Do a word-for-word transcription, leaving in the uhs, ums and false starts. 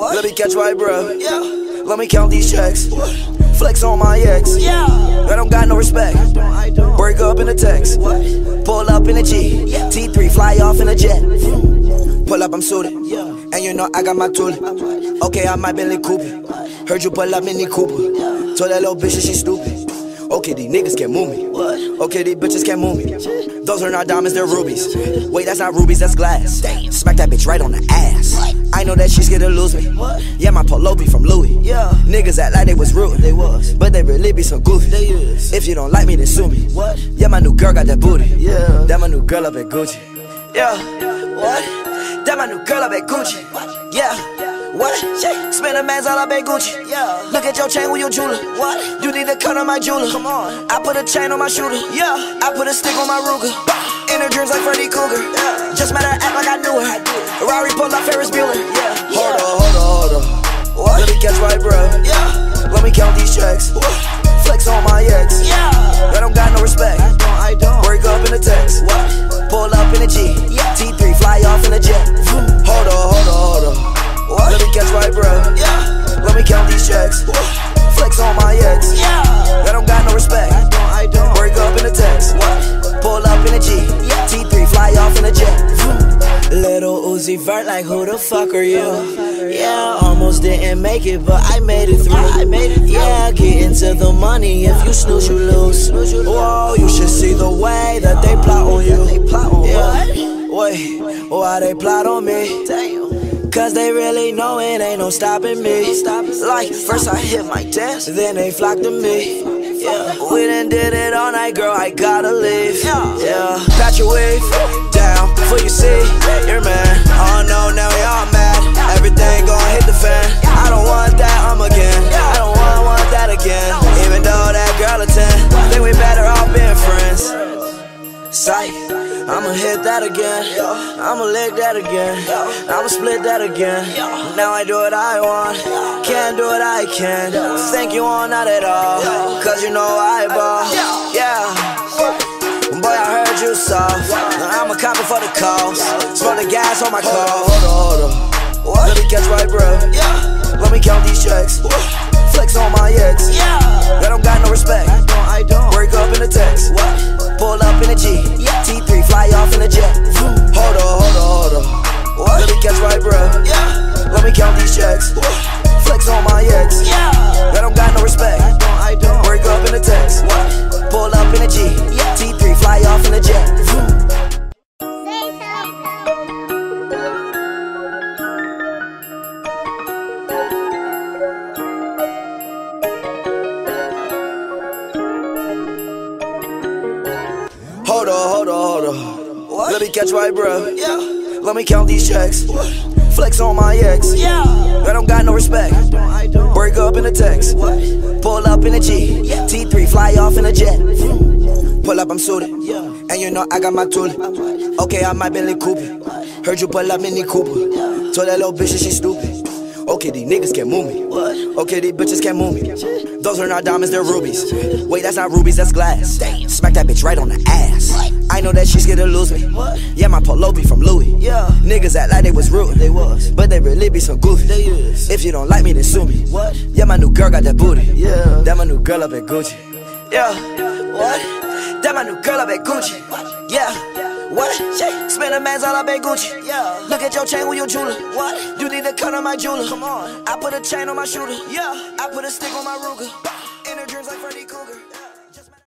What? Let me catch right, bro. Yeah. Let me count these checks. What? Flex on my ex. Yeah. I don't got no respect. I don't. I don't. Break up in a text. What? Pull up in a G. Yeah. T three fly off in a jet. Pull up, I'm suited. Yeah. And you know I got my tool. Okay, I might Bentley Cooper. Heard you pull up Mini Cooper. Yeah. Told that little bitch that she stupid. Okay, these niggas can't move me. What? Okay, these bitches can't move me. Those are not diamonds, they're rubies. Wait, that's not rubies, that's glass. Damn. Smack that bitch right on the ass. What? I know that she's scared to lose me. What? Yeah, my polo be from Louis. Yeah. Niggas act like they was rude. They was. But they really be so goofy. They is. If you don't like me, then sue me. What? Yeah, my new girl got that booty. Yeah. That my new girl up at Gucci. Yeah. What? That my new girl up at Gucci. What? Yeah. What? Spend a man's all up at Gucci. Yeah. Look at your chain with your jeweler. What? You need to cut on my jeweler. Come on. I put a chain on my shooter. Yeah. I put a stick on my Ruger. In her dreams like Freddy Krueger. Yeah. Just made her act like I knew her. I did. Rari pulled up Ferris Bueller. Yeah. Hold on, hold on, hold on. What? Let me catch right, bro. Yeah. Let me count these checks. What? Flex on my ex. Yeah. I don't got no respect. I don't. I don't. Break up in a text. What? Pull up in a G. Yeah. T three fly off in a jet. Hold on, hold on, hold on. What? Let me catch right, bro. Yeah. Let me count these checks. What? Flex on my ex. Yeah. I don't got no respect. I don't. I don't. Break up in a text. What? Pull up in a G. Yeah. T three fly off in a jet. Little Uzi Vert, like who the fuck are you? Yeah, almost didn't make it, but I made it through. I made it through. Yeah, get into the money. If you snooze, you lose. Whoa, you should see the way that they plot on you. Yeah. Wait, why they plot on me? Cause they really know it ain't no stopping me. Like, first I hit my desk, then they flock to me. Yeah, we done did it all night, girl, I gotta leave. Yeah, patch your wave down before you see your man. Oh no, now we all mad. Everything gon' hit the fan. I don't want that, I'm again. I don't want, want that again. Even though that girl a ten, think we better off being friends. Sight, I'ma hit that again. I'ma lick that again. I'ma split that again. Now I do what I want. Can't do what I can. Think you want not at all. Cause you know I ball. Yeah. Boy, I heard you soft. I'm a copper for the calls. Smell the gas on my car. Hold on, hold on. What? Let me catch right, bro. Yeah. Let me count these checks. What? Flex on my ex. Yeah. I don't got no respect. I don't. I don't. Break up in a text. What? Pull up in a G. Yeah. T three fly off in a jet. Hold on, hold on, hold on. What? Let me catch right, bro. Yeah. Let me count these checks. What? Flex on my ex. Yeah. I don't got no respect. I don't. I don't. Break up in a text. What? Pull up in a G. Yeah. T three fly off in a jet. Hold on, hold on, hold on. What? Let me catch right, bro. Yeah. Let me count these checks. What? Flex on my ex. Yeah. I don't got no respect. I don't. I don't. Break up in a text. What? Pull up in a G. Yeah. T three fly off in a jet. Pull up, I'm suited. Yeah. And you know I got my tool. Okay, I might Bentley Cooper. Heard you pull up Mini Cooper. Yeah. Told that little bitch that she stupid. Okay, these niggas can't move me. What? Okay, these bitches can't move me. Those are not diamonds, they're rubies. Wait, that's not rubies, that's glass. Damn. Smack that bitch right on the ass. What? I know that she's scared to lose me. What? Yeah, my polo be from Louis. Yeah. Niggas act like they was rude. They was. But they really be so goofy. They is. If you don't like me, then sue me. What? Yeah, my new girl got that booty. Yeah. That my new girl up at Gucci. Yeah. What? That my new girl up at Gucci. What? Yeah. What? Spend a man's all up at Gucci. Yeah. Look at your chain with your jeweler. What? You need to cut on my jeweler. Come on. I put a chain on my shooter. Yeah. I put a stick on my Ruger. In her dreams like Freddy Krueger.